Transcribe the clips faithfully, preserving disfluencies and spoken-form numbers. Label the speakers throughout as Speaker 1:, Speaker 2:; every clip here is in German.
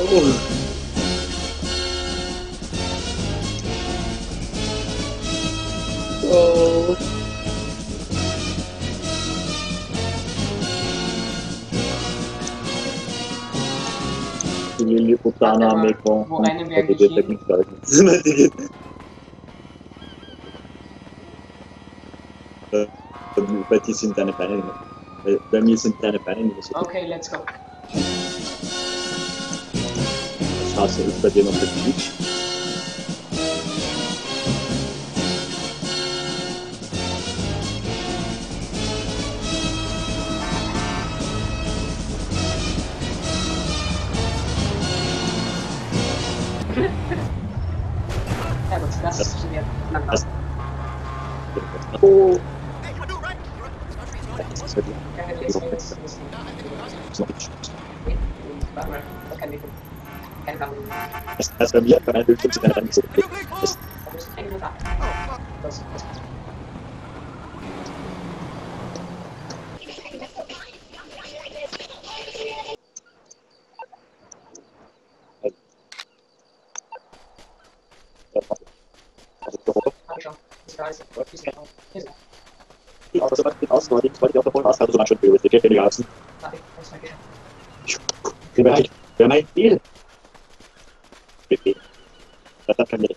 Speaker 1: Oh. Civili puttana me con...
Speaker 2: Wo rennen wir eigentlich hin?
Speaker 1: Bei dir sind deine Beine nicht mehr. Bei, bei mir sind deine Beine nicht mehr so.
Speaker 2: Okay, let's go.
Speaker 1: Das heißt, ist bei dir noch der Glitch.
Speaker 2: Ja gut, das funktioniert.
Speaker 1: Das- Oh. Das ist halt
Speaker 2: Ja, jetzt geht's, jetzt geht's.
Speaker 1: noch nicht.
Speaker 2: Warte mal, das kann ich nicht. Keine Ahnung.
Speaker 1: Das heißt, bei mir, bei meiner Bildschirm sind deine Beine nicht so. Das
Speaker 2: Da muss ich eigentlich ab. Das, das, hab ich schon. Das da ist. Das ist auch. Hier ist auch.
Speaker 1: die Autos so weit aus, weil ich wollte auf der vollen Ausgabe so lange schon priorisiert. Ich hätte die ganzen.
Speaker 2: Warte, das war geschafft.
Speaker 1: Wer mein, wer mein Ziel? Bitte. Das hat kein Mittel.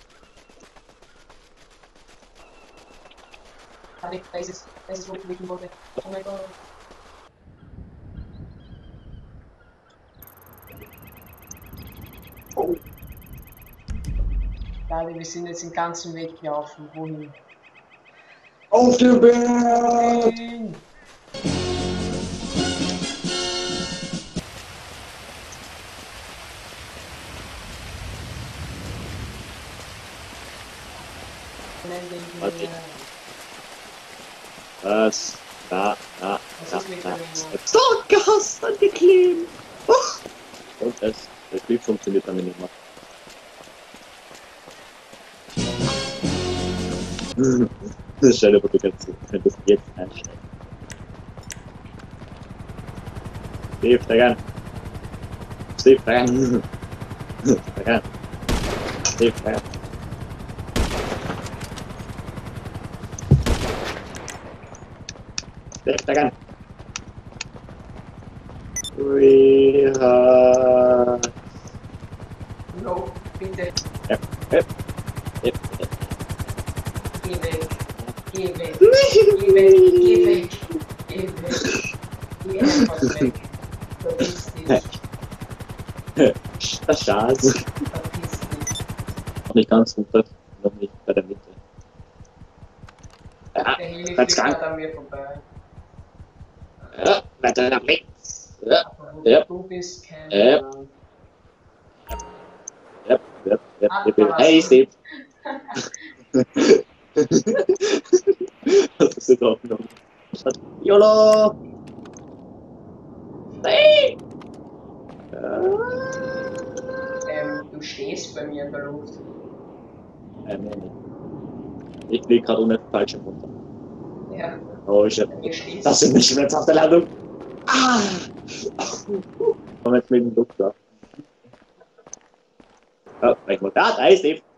Speaker 2: Warte, da ist es. Da ist es, wo ich klicken wollte. Oh mein Gott.
Speaker 1: Oh.
Speaker 2: Warte, wir sind jetzt den ganzen Weg gelaufen. Wohin?
Speaker 1: Auf dem Berg!
Speaker 2: Nein!
Speaker 1: Warte. Was? Da, da,
Speaker 2: Was
Speaker 1: da,
Speaker 2: ist mit
Speaker 1: da.
Speaker 2: dem-
Speaker 1: So, Gas angeklebt! Oh. Und es, das Bild funktioniert dann nicht mehr. Stell dir vor, du könntest, könntest jetzt einsteigen. Steve, steig ein. Steve, steig ein. Steig ein. Steve, steig ein. Steve, steig ein. We have...
Speaker 2: No, bitte.
Speaker 1: Yep, yep, yep, yep.
Speaker 2: Geh weg. Geh weg. Geh weg. Geh weg. Geh weg. Geh einfach weg. Verpiss dich.
Speaker 1: Das Schatz.
Speaker 2: Verpiss dich.
Speaker 1: Noch nicht ganz runter, noch nicht bei der Mitte. Ja,
Speaker 2: Der Heli
Speaker 1: ganz
Speaker 2: fliegt
Speaker 1: krank.
Speaker 2: gerade an mir vorbei.
Speaker 1: Ja, weiter nach links. Ja,
Speaker 2: Aber wo
Speaker 1: ja.
Speaker 2: du bist, kein
Speaker 1: Ja.
Speaker 2: Plan.
Speaker 1: ja, ja, ja.
Speaker 2: Ah,
Speaker 1: Ich
Speaker 2: da
Speaker 1: bin...
Speaker 2: warst
Speaker 1: Hey,
Speaker 2: du.
Speaker 1: Steve. Das ist jetzt aufgenommen. YOLO! Hey!
Speaker 2: Ähm, du stehst bei mir in der Luft.
Speaker 1: Äh, nee, nee. Ich fliege gerade ohne Fallschirm runter.
Speaker 2: Ja,
Speaker 1: Oh, shit.
Speaker 2: bei mir stehst
Speaker 1: Das sind nicht schmerzhafte Landung. Ah! Komm jetzt mit dem Luft da. Oh, ich muss da, da ist Steve.